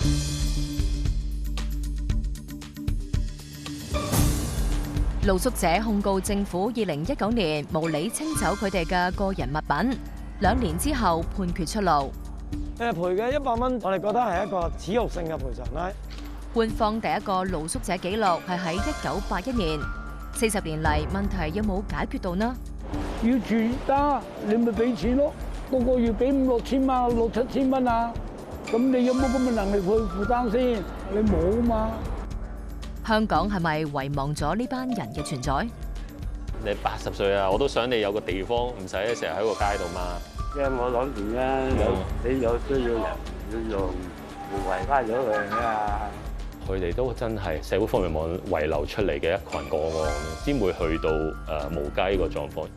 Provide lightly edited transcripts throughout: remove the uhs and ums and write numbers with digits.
露宿者控告政府2019年無理清走佢哋嘅個人物品，2年之後判決出爐。 賠嘅100蚊，我哋覺得係一個恥辱性嘅賠償啦。 官方第一個露宿者紀錄係喺1981年，40年嚟問題有冇解決到呢？ 要住得，你咪俾錢咯，個個月俾5、6千蚊、6、7千蚊啊！咁你有冇咁嘅能力去負擔先？你冇啊嘛。 香港係咪遺忘咗呢班人嘅存在？ 你80歲啊，我都想你有個地方，唔使成日喺個街度嘛。 因為我諗住咧，你有需要人要用，互惠翻咗佢啊！ 佢哋都真係社會福利網遺留出嚟嘅一群個案，先會去到無家呢個狀況。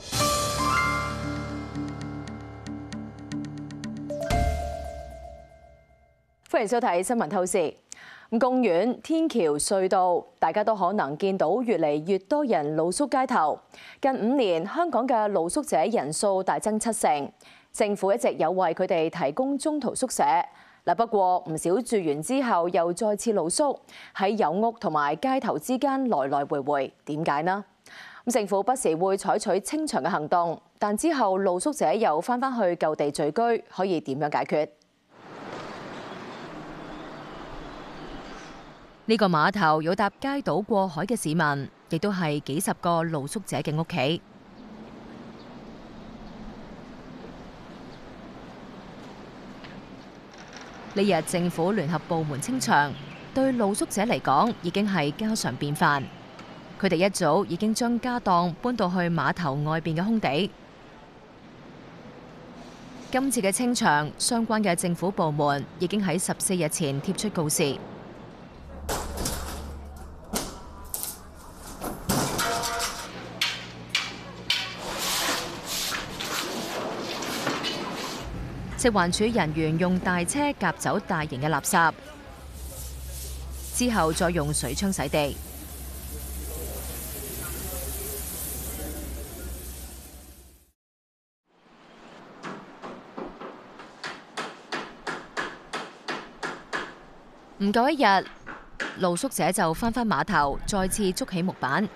歡迎收睇新聞透視。公園、天橋、隧道，大家都可能見到越嚟越多人露宿街頭。近5年，香港嘅露宿者人數大增70%。政府一直有為佢哋提供中途宿舍。不過唔少住完之後又再次露宿，喺有屋同埋街頭之間來來回回，點解呢？政府不時會採取清場嘅行動，但之後露宿者又返去舊地聚居，可以點樣解決？呢個碼頭有搭街渡過海嘅市民，亦都係幾十個露宿者嘅屋企。呢日政府聯合部門清場，對露宿者嚟講已經係家常便飯。佢哋一早已經將家當搬到去碼頭外邊嘅空地。今次嘅清場，相關嘅政府部門已經喺14日前貼出告示。食環署人員用大車夾走大型嘅垃圾，之後再用水槍洗地。唔夠一日，露宿者就返碼頭，再次築起木板。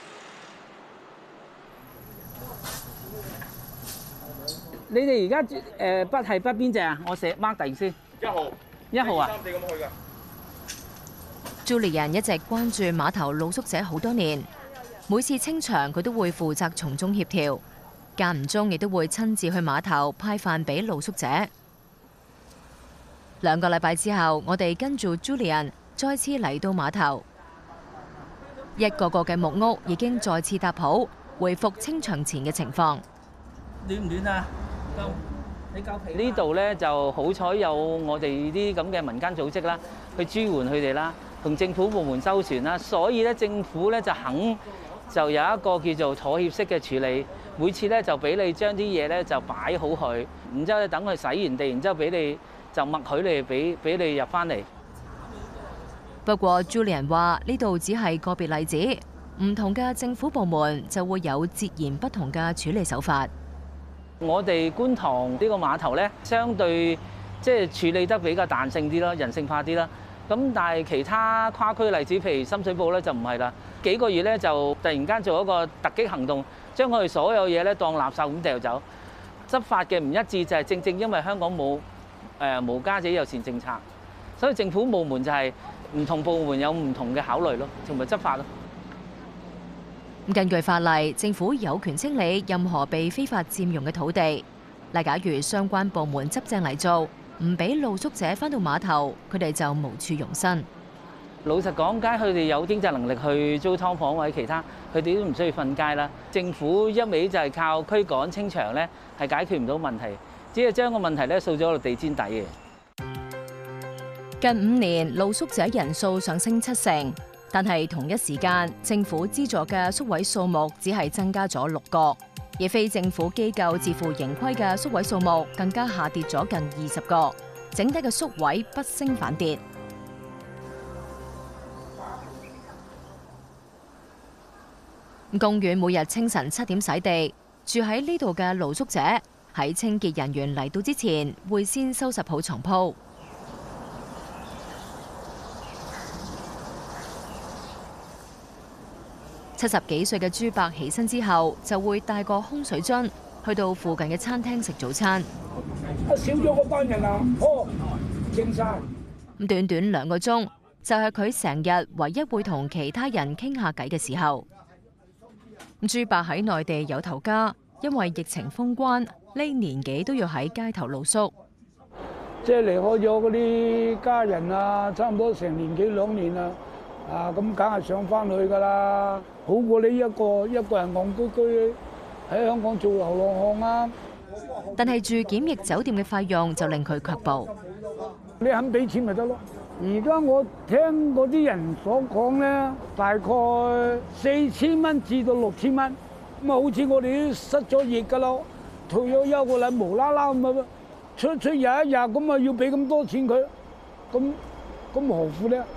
你哋而家筆係筆邊隻啊？我寫 mark 第先。1號。1號啊？3、4咁去㗎。 Julian 一直關注碼頭露宿者好多年，每次清場佢都會負責從中協調，間唔中亦都會親自去碼頭派飯俾露宿者。2個禮拜之後，我哋跟住 Julian 再次嚟到碼頭，一個個嘅木屋已經再次搭好，恢復清場前嘅情況。 暖唔暖啊？你夠皮？呢度咧就好彩有我哋啲咁嘅民間組織啦，去支援佢哋啦，同政府部門周旋啦，所以咧政府咧就肯就有一個叫做妥協式嘅處理，每次咧就俾你將啲嘢咧就擺好佢，然之後等佢洗完地，然之後俾你就默許你俾你入翻嚟。 不過 Julian 話呢度只係個別例子，唔同嘅政府部門就會有截然不同嘅處理手法。 我哋觀塘呢個碼頭咧，相對即係處理得比較彈性啲啦，人性化啲啦。咁但係其他跨區例子，譬如深水埗咧就唔係啦。幾個月咧就突然間做一個突擊行動，將佢哋所有嘢咧當垃圾咁掉走。執法嘅唔一致就係正正因為香港冇無家者友善政策，所以政府部門就係唔同部門有唔同嘅考慮咯，同埋執法咯。 根據法例，政府有權清理任何被非法佔用嘅土地。假如相關部門執正嚟做，唔俾露宿者返到碼頭，佢哋就無處容身。 老實講，街佢哋有經濟能力去租劏房或者其他，佢哋都唔需要瞓街啦。政府一味就係靠驅趕清場咧，係解決唔到問題，只係將個問題咧掃咗落地氈底嘅。 近5年，露宿者人數上升70%。但係同一時間，政府資助嘅宿位數目只係增加咗6個，而非政府機構自負盈虧嘅宿位數目更加下跌咗近20個，整體嘅宿位不升反跌。公園每日清晨7點洗地，住喺呢度嘅露宿者喺清潔人員嚟到之前，會先收拾好床鋪。 70幾歲嘅朱伯起身之後，就會帶個空水樽去到附近嘅餐廳食早餐。 少咗嗰班人啊，正晒。 咁短短2個鐘，就係佢成日唯一會同其他人傾下偈嘅時候。朱伯喺內地有頭家，因為疫情封關，呢年幾都要喺街頭露宿。 即係離開咗嗰啲家人啊，差唔多成年幾2年啦，咁梗係想翻去㗎啦，好過你一個人戇居居喺香港做流浪漢啊！ 但係住檢疫酒店嘅費用就令佢卻步。 你肯俾錢咪得咯？而家我聽嗰啲人所講咧，大概4000蚊至到6000蚊，咁啊好似我哋都失咗業㗎咯，退咗休個禮無啦啦咁啊出入一日咁啊要俾咁多錢佢，咁何苦咧？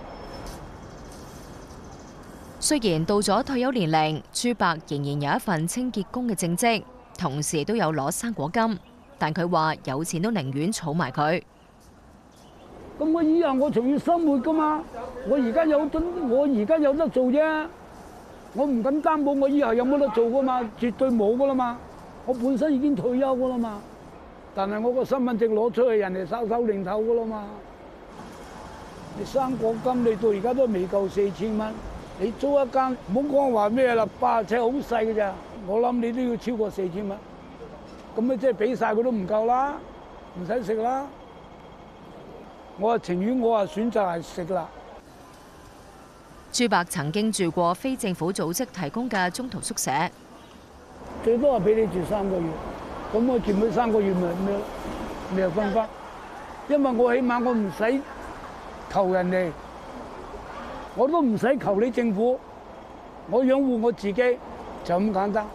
雖然到咗退休年齡，朱伯仍然有一份清潔工嘅正職，同時都有攞生果金，但佢話有錢都寧願儲埋佢。 咁我以後我仲要生活噶嘛，我而家有得做啫，我唔敢擔保我以後有冇得做噶嘛，絕對冇噶啦嘛，我本身已經退休噶啦嘛，但係我個身份證攞出去，人哋收零頭噶啦嘛，你生果金你到而家都未夠4000蚊，你租一間唔好講話咩啦，80尺好細嘅咋，我諗你都要超過4000蚊，咁你即係俾晒佢都唔夠啦，唔使食啦。我情願我選擇係食啦。 朱伯曾經住過非政府組織提供嘅中途宿舍， 最多係俾你住3個月，咁我住滿3個月咪又分翻，因為我起碼我唔使求人哋，我都唔使求你政府，我養活我自己就咁簡單。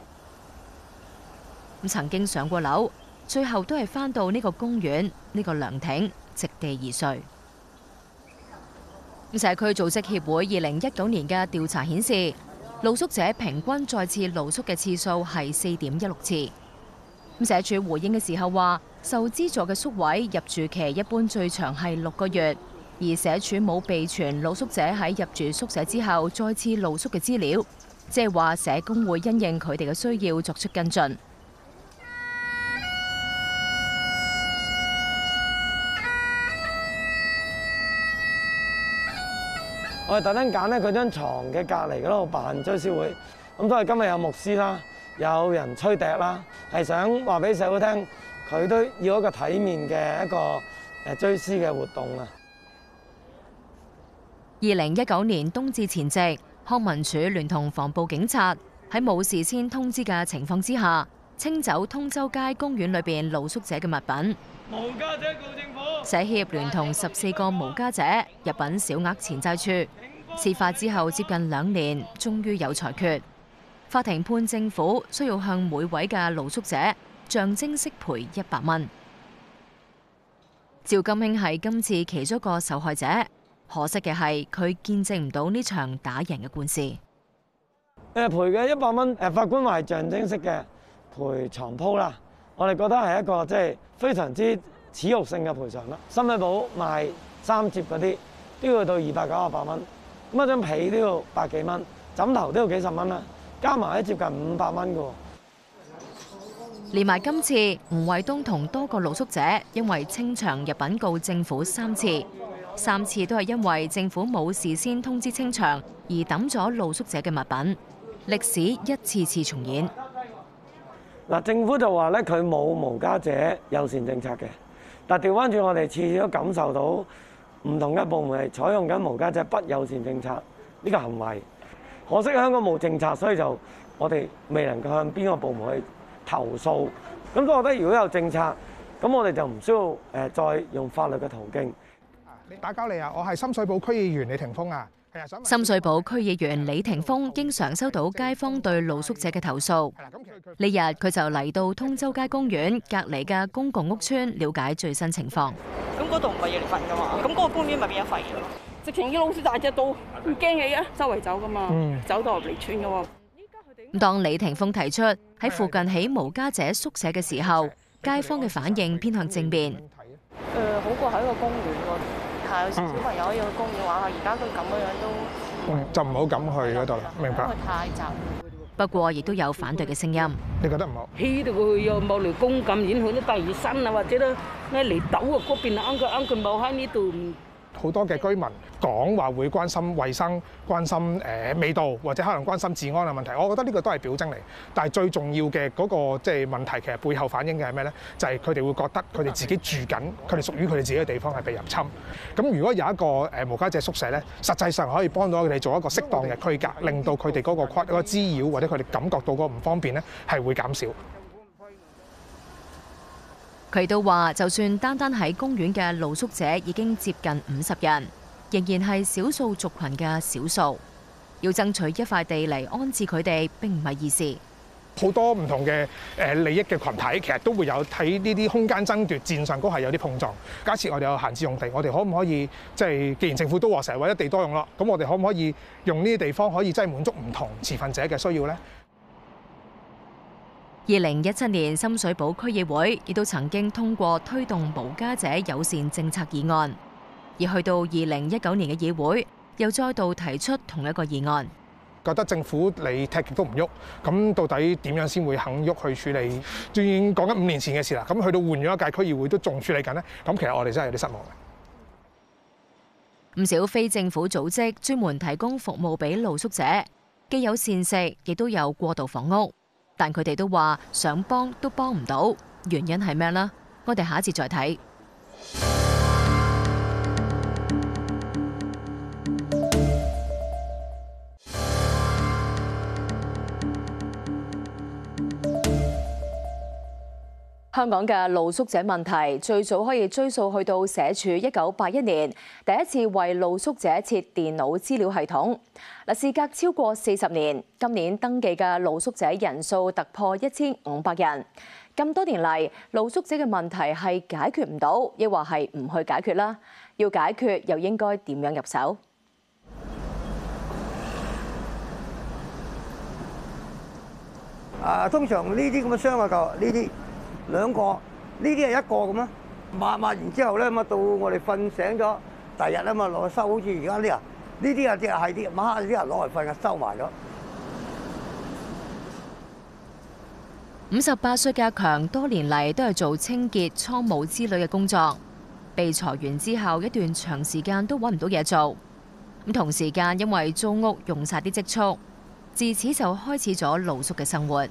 咁曾經上過樓，最後都係返到呢個公園呢個涼亭，席地而睡。社區組織協會2019年嘅調查顯示，露宿者平均再次露宿嘅次數係4.16次。社署回應嘅時候話，受資助嘅宿位入住期一般最長係6個月，而社署冇備存露宿者喺入住宿舍之後再次露宿嘅資料，即係話社工會因應佢哋嘅需要作出跟進。 我哋特登揀咧佢張床嘅隔離嗰度辦追思會，咁所以今日有牧師啦，有人吹笛啦，係想話俾社會聽，佢都要一個體面嘅一個追思嘅活動啊。 2019年冬至前夕，康文署聯同防暴警察喺冇事先通知嘅情況之下，清走通州街公園裏邊露宿者嘅物品。 無家者告政府。 社協聯同14個無家者入稟小額錢債處。事發之後接近2年，終於有裁決。法庭判政府需要向每位嘅露宿者象徵式賠100蚊。趙金興係今次其中一個受害者，可惜嘅係佢見證唔到呢場打贏嘅官司。 賠嘅100蚊，法官話係象徵式嘅賠床鋪啦。我哋覺得係一個即係非常之恥辱性嘅賠償啦。深水埗賣3摺嗰啲都要到298蚊，咁一張被都要100幾蚊，枕頭都要幾十蚊啦，加埋都接近500蚊嘅喎。 連埋今次，吳衛東同多個露宿者因為清場入稟告政府3次都係因為政府冇事先通知清場而抌咗露宿者嘅物品，歷史一次次重演。 嗱，政府就話咧佢冇無家者友善政策嘅，但調翻轉我哋次次都感受到唔同嘅部門係採用緊無家者不友善政策呢個行為。可惜香港冇政策，所以就我哋未能夠向邊個部門去投訴。咁所以我覺得如果有政策，咁我哋就唔需要再用法律嘅途徑。 你打攪你啊！我係深水埗區議員李霆鋒啊。 深水埗區議員李霆鋒經常收到街坊對露宿者嘅投訴。呢日佢就嚟到通州街公園隔離嘅公共屋邨了解最新情況。 咁嗰度唔係要你瞓噶嘛？咁嗰個公園咪變咗廢嘅咯？直情啲老鼠大隻到唔驚你啊！周圍走噶嘛，走到入嚟村噶喎。 咁當李霆鋒提出喺附近起無家者宿舍嘅時候，街坊嘅反應偏向正面。 好過喺個公園喎。 下，有時小朋友可以去公園玩下。而家佢咁樣都就唔好咁去嗰度啦。明白。 因為太雜。 不過，亦都有反對嘅聲音。 你覺得唔好？ 起到佢又冇嚟公感染佢啲第二身啊，或者咧嚟島啊嗰邊啊，啱佢冇喺呢度。 好多嘅居民講話會關心衞生、關心味道，或者可能關心治安嘅問題。我覺得呢個都係表徵嚟，但係最重要嘅嗰個即係問題，其實背後反映嘅係咩咧？就係佢哋會覺得佢哋自己住緊，佢哋屬於佢哋自己嘅地方係被入侵。咁如果有一個無家者宿舍咧，實際上可以幫到佢哋做一個適當嘅區隔，令到佢哋嗰個滋擾或者佢哋感覺到嗰個唔方便咧，係會減少。 佢都話，就算單單喺公園嘅露宿者已經接近50人，仍然係少數族群嘅少數。要爭取一塊地嚟安置佢哋並唔係易事。 好多唔同嘅利益嘅群體，其實都會有喺呢啲空間爭奪戰上高係有啲碰撞。假設我哋有閒置用地，我哋可唔可以即係既然政府都話成日為一地多用咯，咁我哋可唔可以用呢啲地方可以真係滿足唔同持份者嘅需要呢 ？2017年深水埗區議會亦都曾經通過推動無家者友善政策議案，而去到2019年嘅議會又再度提出同一個議案。 覺得政府你踢極都唔喐，咁到底點樣先會肯喐去處理？仲已經講緊5年前嘅事啦，咁去到換咗一屆區議會都仲處理緊呢？咁其實我哋真係有啲失望嘅。 唔少非政府組織專門提供服務俾露宿者，既有膳食，亦都有過渡房屋。但佢哋都話想幫都幫唔到，原因係咩呢？我哋下一節再睇。香港嘅露宿者問題最早可以追溯去到社署1981年第一次為露宿者設電腦資料系統。事隔超過40年，今年登記嘅露宿者人數突破1500人。咁多年嚟，露宿者嘅問題係解決唔到，抑或係唔去解決啦？要解決又應該點樣入手？ 通常呢啲咁嘅箱啊，就呢啲2個，呢啲係1個咁啊。抹完之後咧，到我哋瞓醒咗，第日啊嘛攞去收，好似而家呢啲啊，係啲晚黑啲人攞嚟瞓嘅，收埋咗。 58歲嘅阿強多年嚟都係做清潔、倉務之類嘅工作，被裁員之後一段長時間都揾唔到嘢做。咁同時間因為租屋用晒啲積蓄，自此就開始咗露宿嘅生活。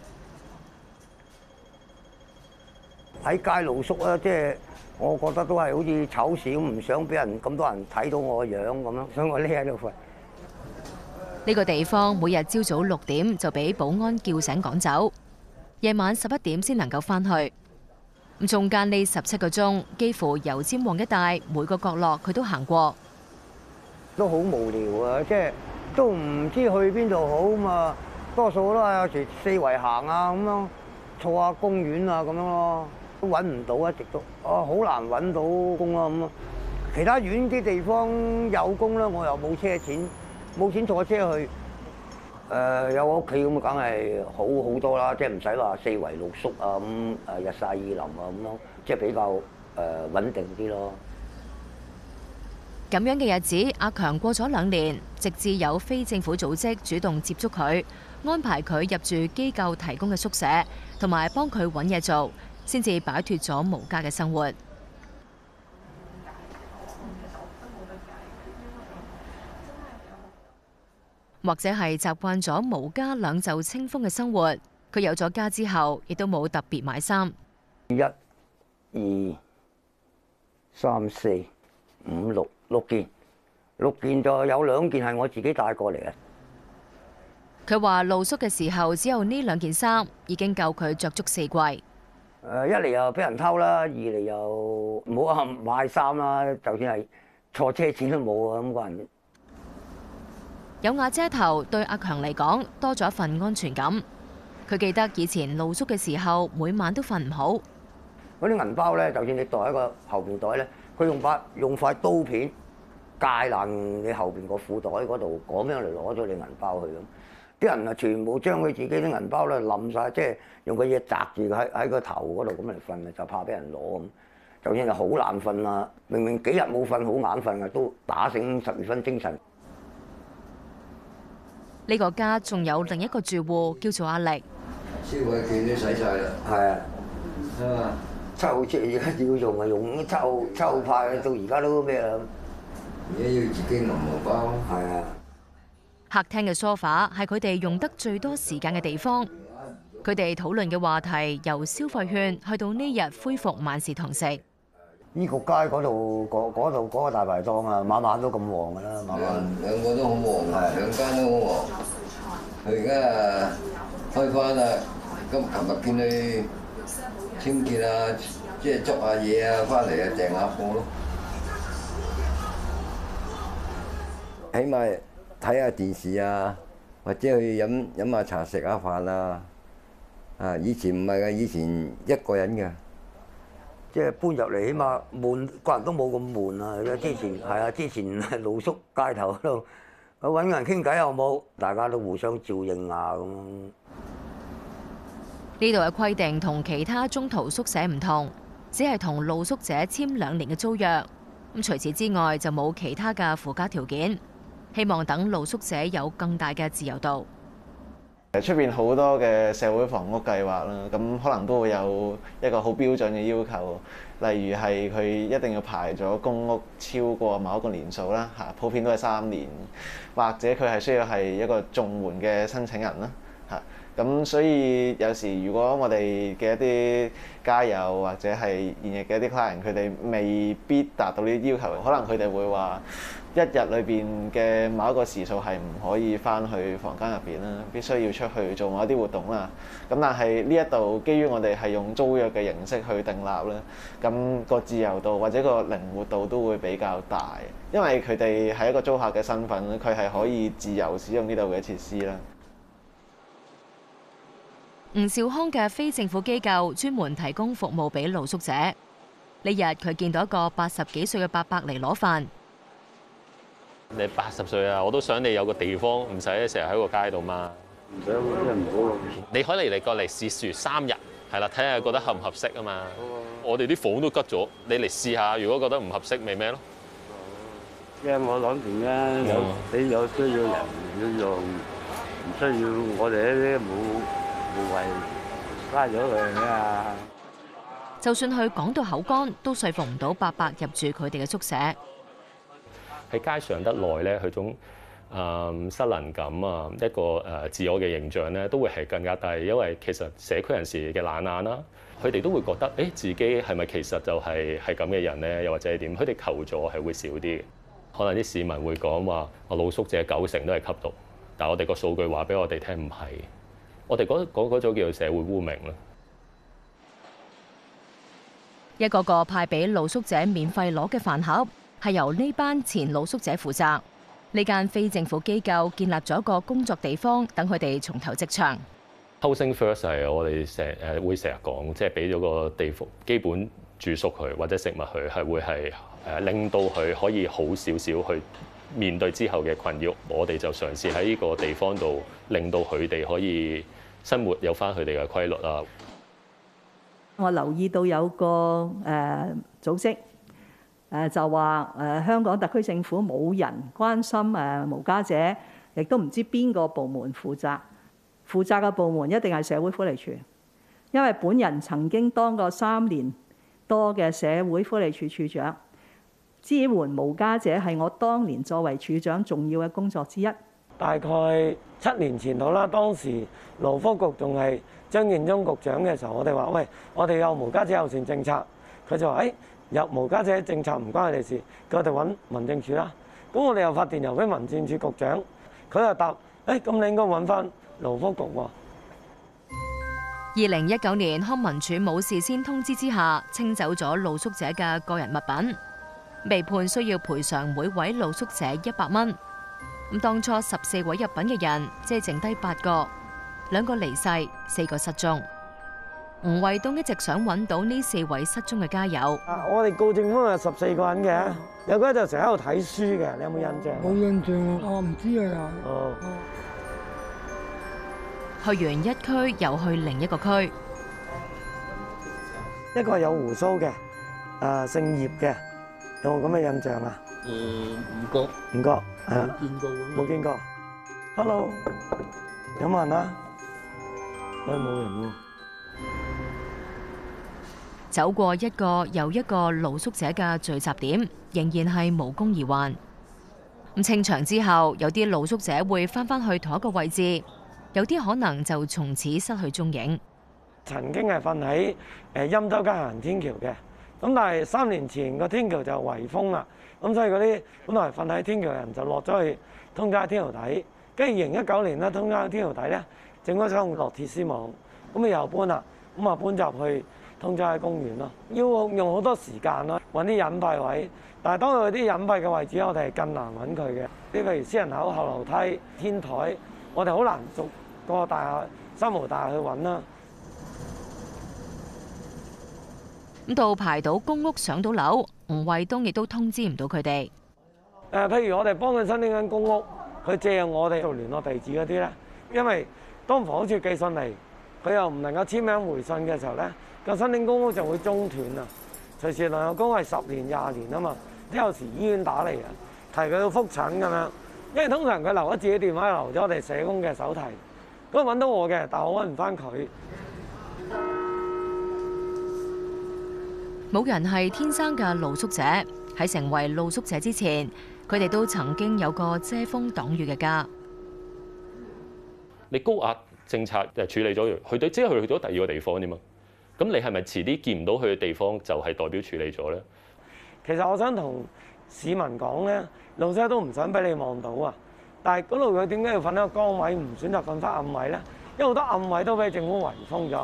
喺街露宿啊，即係我覺得都係好似醜事咁，唔想俾人咁多人睇到我個樣咁樣，所以我匿喺度瞓。 呢個地方每日朝早6點就俾保安叫醒趕走，夜晚11點先能夠返去。咁中間呢17個鐘，幾乎油尖旺一帶每個角落佢都行過， 都好無聊啊！即係都唔知去邊度好嘛，多數都係有時四圍行啊咁樣，坐下公園啊咁樣咯，都揾唔到一直都好難揾到工啊咁啊。其他遠啲地方有工啦，我又冇車錢，冇錢坐車去。有個屋企咁梗係好多啦，即係唔使話四圍露宿啊咁，日曬雨淋啊咁咯，即係比較穩定啲咯。 咁樣嘅日子，阿強過咗2年，直至有非政府組織主動接觸佢，安排佢入住機構提供嘅宿舍，同埋幫佢揾嘢做，先至擺脫咗無家嘅生活。或者係習慣咗無家兩袖清風嘅生活，佢有咗家之後，亦都冇特別買衫。 1、2、3、4、5、6件，6件就有2件係我自己帶過嚟嘅。 佢話露宿嘅時候，只有呢2件衫已經夠佢着足4季。 一嚟又俾人偷啦，二嚟又唔好話買衫啦，就算係坐車錢都冇啊咁個人。 有瓦遮頭對阿強嚟講多咗一份安全感。佢記得以前露宿嘅時候，每晚都瞓唔好。 嗰啲銀包咧，就算你袋喺個後邊袋咧，佢用塊刀片界爛你後邊個褲袋嗰度，咁樣嚟攞咗你銀包去咁。啲人啊，全部將佢自己啲銀包咧冧晒，即係用個嘢擲住喺個頭嗰度咁嚟瞓啊，就怕俾人攞咁。 就算係好眼瞓啊，明明幾日冇瞓好眼瞓啊，都打醒12分精神。 呢個家仲有另一個住戶叫做阿力。 消費券都使晒啦， 係啊， 係嘛？ 7號即係而家要用咪用7號派，到而家都咩啦？ 而家要自己銀荷包。 係啊。 客廳嘅梳化係佢哋用得最多時間嘅地方。佢哋討論嘅話題由消費券去到呢日恢復晚市堂食。 醫局街嗰度嗰個大排檔啊，晚晚都咁旺㗎啦，晚晚兩個都好旺，兩間都好旺。佢而家開翻啦，咁琴日見佢清潔啊，即係捉下嘢啊，翻嚟啊訂下貨咯。起碼睇下電視啊，或者去飲下茶食下飯啊。啊！以前唔係㗎，以前一個人嘅， 即係搬入嚟，起碼悶，個人都冇咁悶啊！之前係啊，之前係露宿街頭嗰度，揾人傾偈又冇，大家都互相照應啊咁。 呢度嘅規定同其他中途宿舍唔同，只係同露宿者簽2年嘅租約。咁除此之外就冇其他嘅附加條件。希望等露宿者有更大嘅自由度。 出邊好多嘅社會房屋計劃啦，咁可能都會有一個好標準嘅要求，例如係佢一定要排咗公屋超過某一個年數啦，嚇，普遍都係3年，或者佢係需要係一個綜援嘅申請人啦，嚇，咁所以有時如果我哋嘅一啲街友或者係現役嘅一啲客人，佢哋未必達到呢啲要求，可能佢哋會話一日裏邊嘅某一個時數係唔可以翻去房間入邊啦，必須要出去做某一啲活動啦。咁但係呢一度基於我哋係用租約嘅形式去訂立啦，咁個自由度或者個靈活度都會比較大，因為佢哋係一個租客嘅身份，佢係可以自由使用呢度嘅設施啦。 吳兆康嘅非政府機構專門提供服務俾露宿者。呢日佢見到一個80幾歲嘅伯伯嚟攞飯。 你80歲啊，我都想你有個地方，唔使成日喺個街度嘛。 唔使，真係唔好。 你可以嚟過嚟試住3日，係啦，睇下覺得合唔合適啊嘛。我哋啲房都吉咗，你嚟試下，如果覺得唔合適，咪咩咯？ 因為我諗住咧，有需要人要用，唔需要我哋呢啲無謂嘥咗佢啊。 就算佢講到口乾，都說服唔到伯伯入住佢哋嘅宿舍。 喺街上得耐咧，佢種失能感啊，一個自我嘅形象咧，都會係更加低。因為其實社區人士嘅懶懶啦，佢哋都會覺得，自己係咪其實就係咁嘅人咧？又或者係點？佢哋求助係會少啲嘅。可能啲市民會講話，露宿者90%都係吸毒，但係我哋個數據話俾我哋聽唔係。我哋嗰種叫做社會污名啦。 一個個派俾露宿者免費攞嘅飯盒，係由呢班前露宿者負責。呢間非政府機構建立咗一個工作地方，等佢哋從頭職場。 Housing First 係我哋會成日講，即係俾咗個地方基本住宿佢，或者食物佢，係會係令到佢可以好少少去面對之後嘅困擾。我哋就嘗試喺呢個地方度，令到佢哋可以生活有返佢哋嘅規律啦。 我留意到有個組織。就話香港特區政府冇人關心無家者，亦都唔知邊個部門負責嘅部門一定係社會福利署，因為本人曾經當過3年多嘅社會福利署署長，支援無家者係我當年作為署長重要嘅工作之一。 大概7年前到啦，當時勞福局仲係張建宗局長嘅時候，我哋話：喂，我哋有無家者友善政策，佢就話：入無家者政策唔關佢哋事，叫我哋揾民政處啦。咁我哋又發電郵俾民政處局長，佢又答：咁你應該揾翻勞福局喎。 2019年康文署冇事先通知之下，清走咗露宿者嘅個人物品，被判需要賠償每位露宿者100蚊。咁當初14位入稟嘅人，即係剩低8個，2個離世，4個失蹤。吳衛東一直想揾到呢4位失蹤嘅家友。 我哋告政府係14個人嘅，有個就成日喺度睇書嘅，你有冇印象？ 冇印象啊，我唔知啊又。 去完一區又去另一個區。 一個係有鬍鬚嘅， 姓葉嘅，有冇咁嘅印象啊？ 唔覺， 唔覺，係啊， 見過咁。 冇見過。Hello， 有冇人啊？冇人喎。 走過一個又一個露宿者嘅聚集點，仍然係無功而還。咁清場之後，有啲露宿者會返去同一個位置，有啲可能就從此失去蹤影。 曾經係瞓喺欽州街行天橋嘅，咁但係3年前個天橋就圍封啦，咁所以嗰啲本來瞓喺天橋嘅人就落咗去通街天橋底。跟住2019年咧，通街天橋底咧整咗層落鐵絲網，咁又搬啦，咁啊搬入去通街公園咯，要用好多時間咯，揾啲隱蔽位。但係當佢啲隱蔽嘅位置，我哋係更難揾佢嘅。啲譬如私人口後樓梯、天台，我哋好難逐個大廈、3無大廈去揾啦。 咁到排到公屋上到樓，吳衛東亦都通知唔到佢哋。 譬如我哋幫佢申請緊公屋，佢借用我哋做聯絡地址嗰啲咧，因為當房署寄信嚟，佢又唔能夠簽名回信嘅時候咧，個申請公屋就會中斷啊。隨時輪候公屋係10年、20年啊嘛，即有時醫院打嚟啊，提佢到覆診咁樣，因為通常佢留咗自己電話，留咗我哋社工嘅手提，咁揾到我嘅，但我揾唔翻佢。 冇人係天生嘅露宿者，喺成為露宿者之前，佢哋都曾經有個遮風擋雨嘅家。 你高壓政策就處理咗佢，即係佢去咗第二個地方啫嘛。咁你係咪遲啲見唔到佢嘅地方就係代表處理咗咧？ 其實我想同市民講咧，露宿者都唔想俾你望到啊。但係嗰度佢點解要瞓喺個崗位，唔選擇瞓翻暗位咧？因為好多暗位都俾政府圍封咗。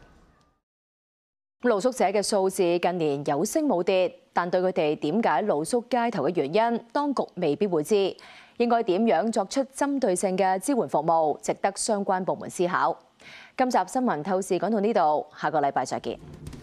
露宿者嘅數字近年有升冇跌，但對佢哋點解露宿街頭嘅原因，當局未必會知。應該點樣作出針對性嘅支援服務，值得相關部門思考。今集新聞透視講到呢度，下個禮拜再見。